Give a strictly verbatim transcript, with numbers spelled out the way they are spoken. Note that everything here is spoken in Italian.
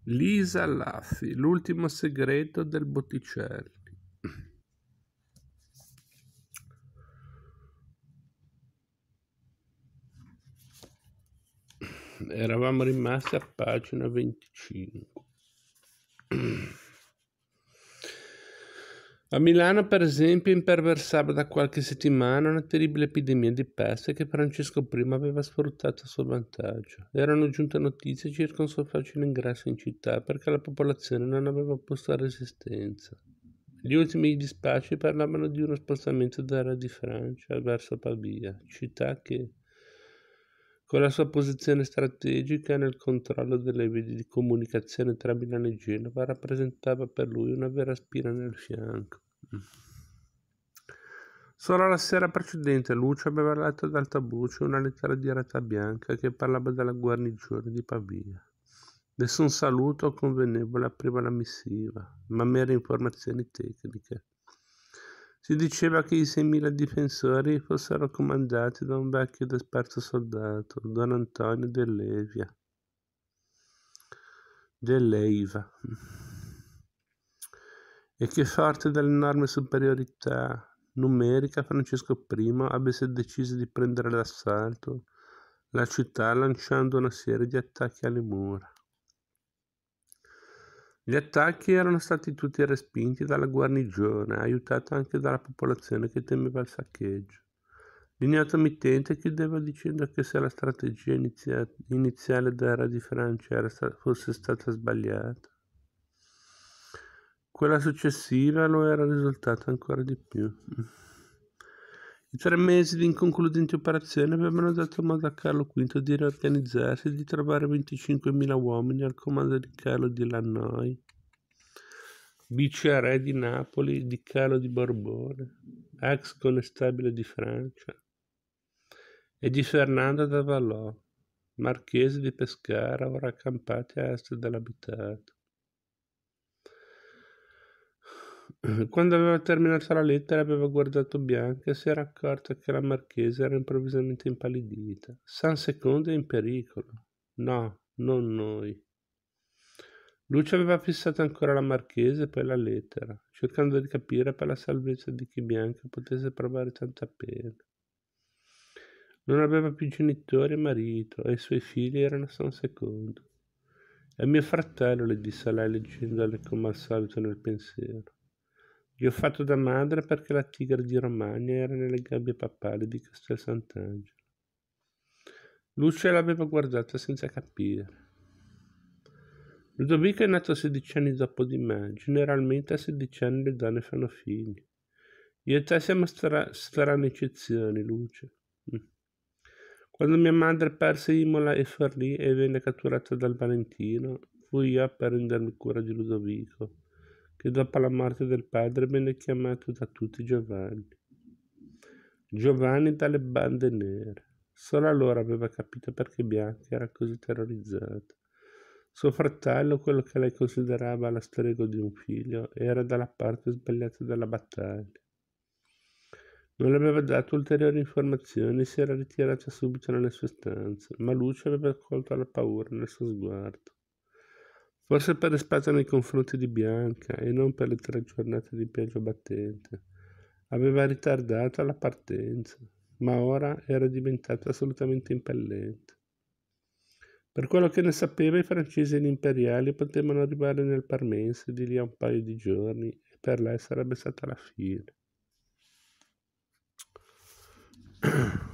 Lisa Laffi, l'ultimo segreto del Botticelli. Eravamo rimasti a pagina venticinque. A Milano, per esempio, imperversava da qualche settimana una terribile epidemia di peste che Francesco I aveva sfruttato a suo vantaggio. Erano giunte notizie circa un suo facile ingresso in città perché la popolazione non aveva opposto resistenza. Gli ultimi dispacci parlavano di uno spostamento dal re di Francia verso Pavia, città che, con la sua posizione strategica nel controllo delle vie di comunicazione tra Milano e Genova, rappresentava per lui una vera spina nel fianco. Solo la sera precedente Lucio aveva letto ad alta voce una lettera di Rata Bianca che parlava della guarnigione di Pavia. Nessun saluto convenevole apriva la missiva, ma mere informazioni tecniche. Si diceva che i seimila difensori fossero comandati da un vecchio ed esperto soldato, Don Antonio dell'Evia. dell'Eiva, e che, forte dell'enorme superiorità numerica, Francesco I avesse deciso di prendere d'assalto la città lanciando una serie di attacchi alle mura. Gli attacchi erano stati tutti respinti dalla guarnigione, aiutata anche dalla popolazione che temeva il saccheggio. L'ignoto mittente chiudeva dicendo che se la strategia inizia- iniziale del re di Francia era sta- fosse stata sbagliata, quella successiva lo era risultata ancora di più. I tre mesi di inconcludenti operazioni avevano dato modo a Carlo V di riorganizzarsi e di trovare venticinquemila uomini al comando di Carlo di Lannoy, vice re di Napoli, di Carlo di Borbone, ex connestabile di Francia, e di Fernando da Vallò, marchese di Pescara, ora accampati a est dell'abitato. Quando aveva terminato la lettera aveva guardato Bianca e si era accorta che la marchesa era improvvisamente impallidita. San Secondo è in pericolo. No, non noi. Lucio aveva fissato ancora la marchesa e poi la lettera, cercando di capire per la salvezza di chi Bianca potesse provare tanta pena. Non aveva più genitori e marito, e i suoi figli erano a San Secondo. È mio fratello, le disse lei leggendole come al solito nel pensiero. Gli ho fatto da madre perché la tigre di Romagna era nelle gabbie papali di Castel Sant'Angelo. Lucia l'aveva guardata senza capire. Ludovico è nato sedici anni dopo di me. Generalmente a sedici anni le donne fanno figli. Io e te siamo stra- strane eccezioni, Luce. Mm. Quando mia madre perse Imola e Forlì e venne catturata dal Valentino, fui io a prendermi cura di Ludovico, che dopo la morte del padre venne chiamato da tutti Giovanni. Giovanni dalle bande nere. Solo allora aveva capito perché Bianca era così terrorizzata. Suo fratello, quello che lei considerava la strega di un figlio, era dalla parte sbagliata della battaglia. Non le aveva dato ulteriori informazioni e si era ritirata subito nelle sue stanze, ma Lucio aveva colto la paura nel suo sguardo. Forse per rispetto nei confronti di Bianca e non per le tre giornate di pioggia battente. Aveva ritardato la partenza, ma ora era diventata assolutamente impellente. Per quello che ne sapeva, i francesi e gli imperiali potevano arrivare nel Parmense di lì a un paio di giorni e per lei sarebbe stata la fine.